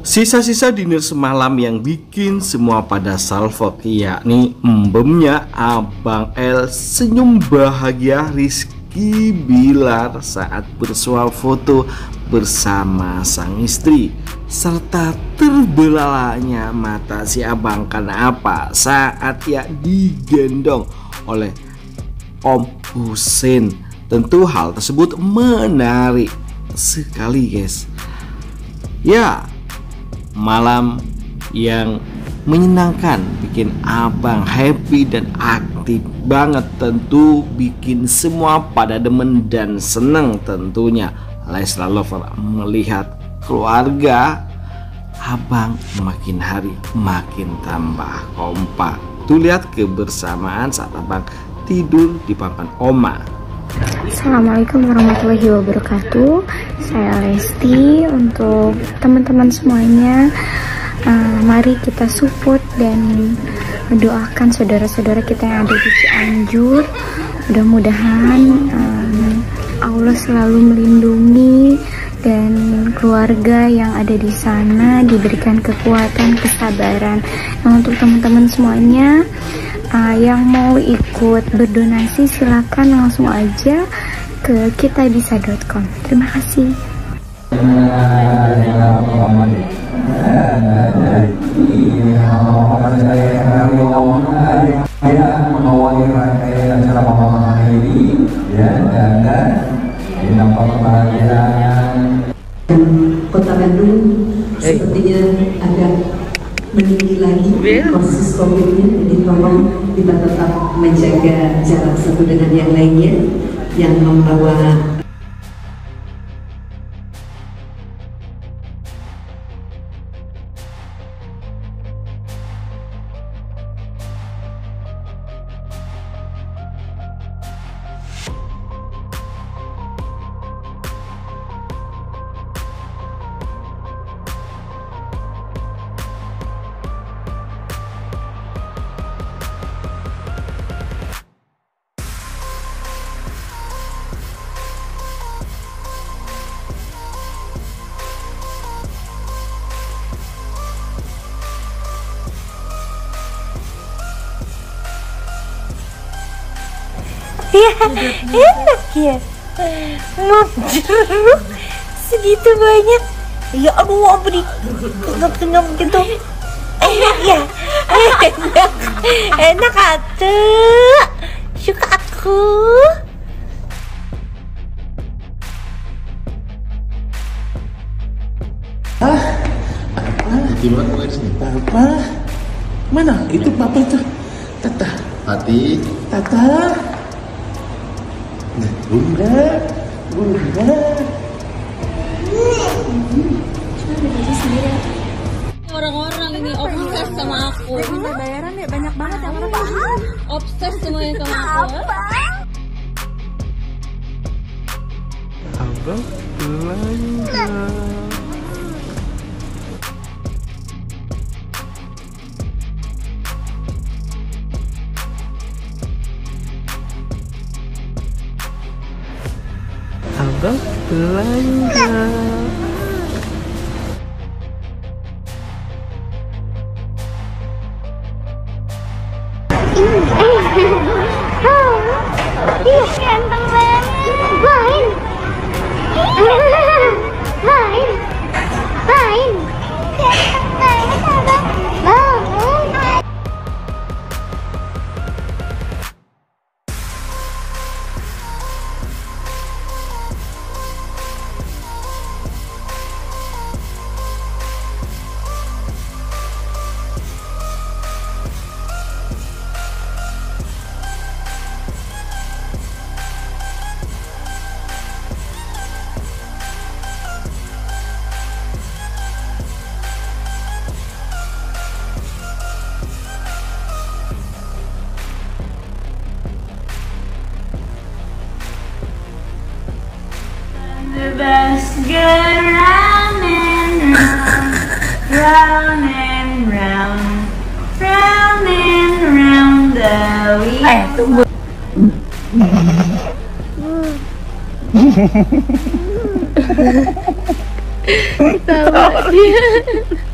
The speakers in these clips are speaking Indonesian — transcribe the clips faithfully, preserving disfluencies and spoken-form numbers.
Sisa-sisa dinner semalam yang bikin semua pada salfok, yakni embemnya Abang L senyum bahagia Rizky Bilar saat bersuap foto bersama sang istri, serta terbelalaknya mata si abang karena apa saat ia digendong oleh Om Hussein. Tentu hal tersebut menarik sekali guys. Ya, malam yang menyenangkan bikin abang happy dan aktif banget, tentu bikin semua pada demen dan seneng tentunya. Leslar Lover melihat keluarga abang makin hari makin tambah kompak. Tuh lihat kebersamaan saat abang tidur di papan oma. Assalamualaikum warahmatullahi wabarakatuh. Saya Lesti. Untuk teman-teman semuanya, uh, mari kita support dan mendoakan saudara-saudara kita yang ada di Cianjur. Mudah-mudahan um, Allah selalu melindungi dan keluarga yang ada di sana diberikan kekuatan, kesabaran. Nah, untuk teman-teman semuanya uh, yang mau ikut berdonasi, silakan langsung aja ke kitabisa dot com. Terima kasih. Kota Bandung sepertinya agak meninggi lagi kasus COVID-nya, jadi tolong kita tetap menjaga jarak satu dengan yang lainnya yang membawa. Ya, enak ya. Mau jeruk segitu banyak. Ya aduh, apa di tengap-tengap gitu. Enak ya. Enak. Enak atuh. Suka aku. Ah, apa? Gimana mulai sini? Papa? Mana? Itu papa tuh. Tata. Hati. Tata. Bunda, bunda. Orang-orang ini obses sama aku. Bisa bayaran ya, banyak banget yang orang paham. Obses semuanya sama aku. Abang belanja. Abang belanja. Iya, ganteng banget. Main. Main. Main. Ganteng banget, abang. Mau. The bus go round and round, round and round, round and round the wheel. Eh, tunggu. Tawa dia.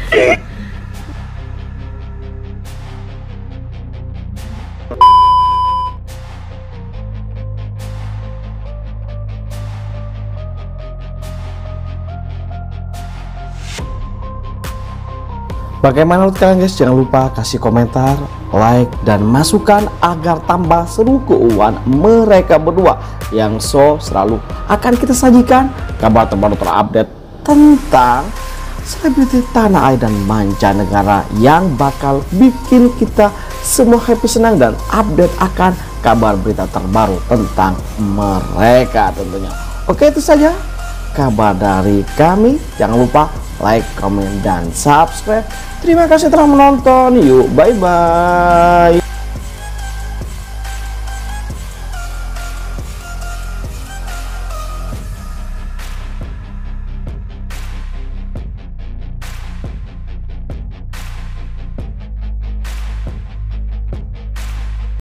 Bagaimana menurut kalian guys? Jangan lupa kasih komentar, like, dan masukan agar tambah seru keuangan mereka berdua yang so selalu akan kita sajikan kabar terbaru terupdate tentang selebriti tanah air dan mancanegara yang bakal bikin kita semua happy, senang, dan update akan kabar berita terbaru tentang mereka tentunya. Oke, itu saja kabar dari kami. Jangan lupa like, komen, dan subscribe. Terima kasih telah menonton. Yuk, bye-bye.